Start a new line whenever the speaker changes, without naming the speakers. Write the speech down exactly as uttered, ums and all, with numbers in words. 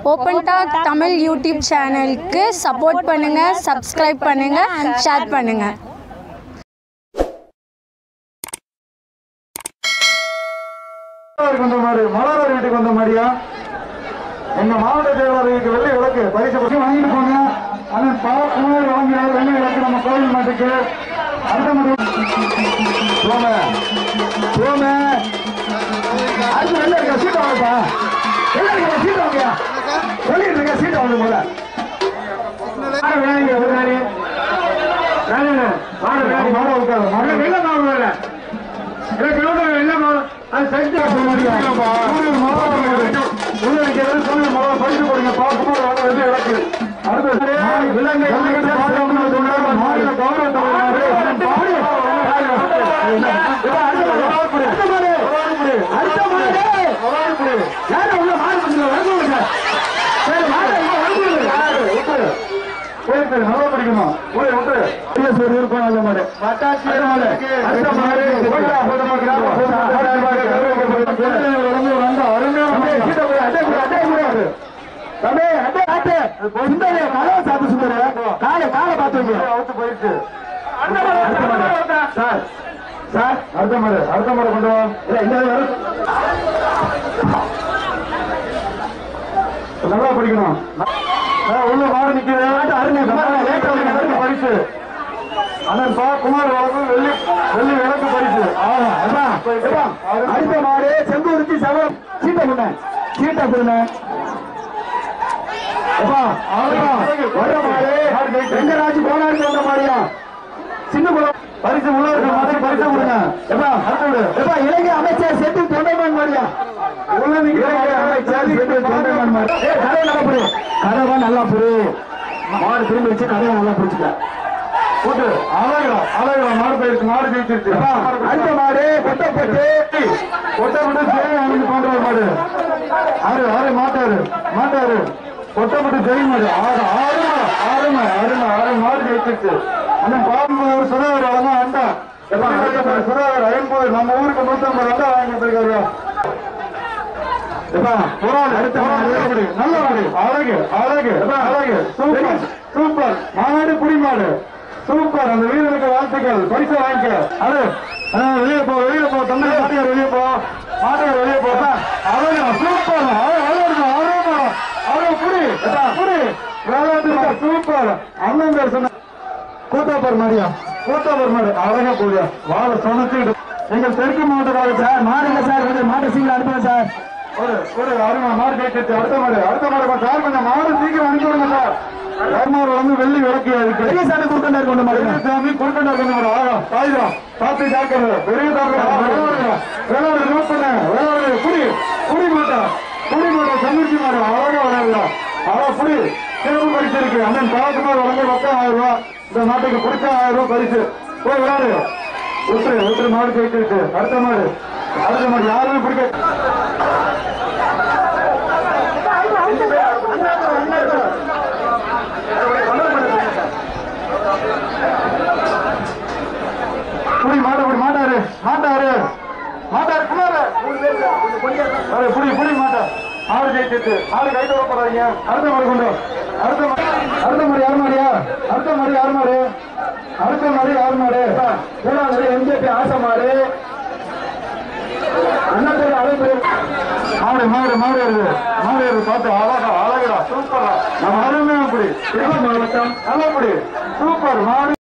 Open talk Tamil YouTube சேனலுக்கு support பண்ணுங்க, subscribe பண்ணுங்க, ஷேர் பண்ணுங்க.
மலர் வீட்டுக்கு வந்த மாதிரியா எங்க மாவட்ட செயலாளருக்கு வெள்ளி விளக்கு பரிசு பற்றி வாங்கிட்டு போங்க. அதன் பாக்குமாறு வாங்கினார் வெள்ளி விளக்கு நம்ம கோவில் மாட்டுக்கு அடுத்த முறை போம போம அடுத்து வெள்ள இருக்க சீட் வாங்கப்பா. வெள்ள இருக்க சீட் வாங்கியா வெளியே இருக்க சீட் வாங்க போல வேலைங்க ஒரு நாளே வேலைங்க மாட மாட உட்காரு மாட வெள்ள மாவு வேலை அது செஞ்சு பரிசு கொடுங்க பாக்குமாறு வெள்ளி விளக்கு அடுத்த விலங்கை நல்லா படிக்கணும் சாப்பிட்டு சுந்தர காலை காலை பார்த்து போயிடுச்சு. சார் சார் அடுத்த மாடு அடுத்த மாடு கொண்டு நல்லா படிக்கணும். உள்ள மாடு நிக்கிறது பரிசு அண்ணன் பா குமார் வழக்கு வெள்ளி வெள்ளி விளக்கு பரிசு. அடுத்த மாடு செங்கூருக்கு செவன் சீட்டை கொடுங்க சீட்டை கொடுங்க. வெங்கராஜ் போனாருக்கு வந்த மாதிரியா சின்ன பரிசு உள்ள மாதிரி பரிசு கொடுங்க. இலங்கை அமைச்சர் செந்தில் தொண்டைமான் மாதிரியா கதவை நல்லா புரி மாடு திரும்பி வச்சு கதவை நல்லா புரிச்சுக்க போட்டு அழகா அழகா மாடு போயிடுச்சு மாடு ஜெயிச்சிருச்சு. அடுத்த மாடு கொட்டப்பட்டு கொட்டப்பட்டு ஜெய் வாங்கி பண்ற மாடு ஆறு ஆறு மாட்டாரு மாட்டாரு கொட்டப்பட்டு ஜெய் மாடு ஆறு ஆறு ஆறுமை அருமை ஆறு மாடு ஜெயிச்சிருச்சு. அண்ணன் பாம்பு சுதாகர் வழங்க அண்டா சுதாகர் ஐம்பது நம்ம ஊருக்கு நூத்தி ஐம்பது அண்டா வாங்கி போயிருக்காரு. நல்ல மாடு அழகு அழகு அழகு சூப்பர் சூப்பர் மாடு புடி மாடு சூப்பர். அந்த வீரருக்கு வாழ்த்துக்கள் பரிசு வாங்கிக்க. அது வெளியே போ வெளியே போ தந்தை மாட்டியார் வெளியே போ மாட்டியார் வெளியே போ அழகு சூப்பர் அழகு அழகு அழகு புடி புடி விளையாட்டு சூப்பர். அண்ணன் பேர் சொன்ன கூத்தாப்பர் மாடியா கூத்தாப்பர் மாடு அழகா போடியா வாழ சொன்னச்சுக்கிட்டு எங்கள் தெற்கு மாவட்ட சார் மாடுங்க சார் மாட்டு சீக்கிரம் அனுப்புங்க சார். ஒரு ஒரு அருமை மாடு கேட்டு அடுத்த மாடு அடுத்த மாடு சார் கொஞ்சம் மாடு சீக்கிரம் அனுப்பிவிடுங்க சார். யாருமாறு வந்து வெள்ளி விளக்கு பெரிய சாமி குறுக்கண்டார் கொண்டு மாடு சாமி குறுக்கண்டார் கொண்டு மாடு ஆகா சாயுதா சாத்தி சாக்கிறது பெரிய சாப்பிட நோட் பண்ண வேளாண் புடி புடி மாட்டா புடி மாட்டா சமீட்சி மாடு அழகா வராதுல அழகா புடி சிறப்பு பரிசு இருக்கு. அண்ணன் பாவக்குமார் வழங்க மொத்தம் ஆயிரம் ரூபாய் இந்த நாட்டுக்கு பிடிச்ச ஆயிரம் ரூபாய் பரிசு போய் விளையாடு ஒற்று ஒற்று மாடு கேட்டு அடுத்த மாடு அடுத்த மாடு யாருமே பிடிக்க புடி மாடு புடி மாட்டாரு மாட்டாரு மாட்டாரு குமாரு புடி புடி மாட்டா ஆறு ஜெயிச்சு ஆறு கைட்டு வரப்படாதீங்க. அடுத்த மாடு கொண்டு அடுத்த அடுத்த மாடு யார் மாடியா அடுத்த மாடு யார் மாடு அடுத்த மாடு யார் மாடு ஏழாவது எம்ஜேபி ஆசை மாடு அண்ணாத்தோட அழைப்பு மாடு மாடு மாடு வருது மாடு வருது பார்த்து அழகா அழகா சூப்பரா நம்ம அருமையா புடி மாவட்டம் நல்லா புடி சூப்பர் மாடு.